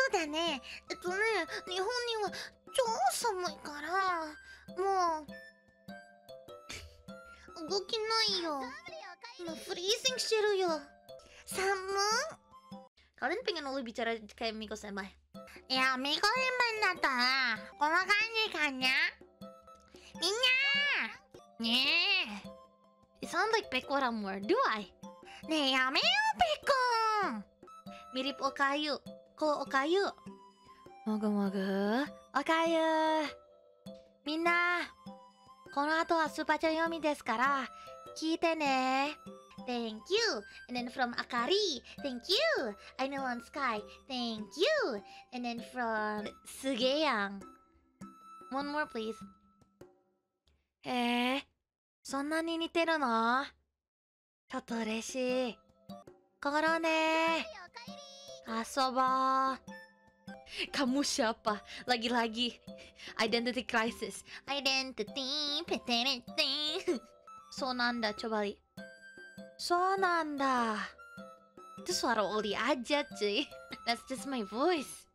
そうだね。日本には超寒いから、もう、動けないよ。今、フリーズンしてるよ。寒 Kalian pengen Uli bicara kayak Miko Senpai? いや、ミコリンマンだったら、この感じかな。みんなねえ It sounds like Pekoramur, do I? ねえ、やめよう、ペコン。 Mirip Okayu. Ko Okayu. Mogu mogu. Okayu. Minna. この後はスーパーチャ読みですから、聞いてね。Thank you. And then from Akari. Thank you. I know on Sky. Thank you. And then from Sugeyang. One more please. へえ、そんなに似てるの？ちょっと嬉しい。ころね。遊ぼう。Kamu siapa? Lagi-lagi. Identity crisis. Identity, peterete. そうなんだ、coba li. そうなんだ。Itu suara Oli aja, cuy. That's just my voice.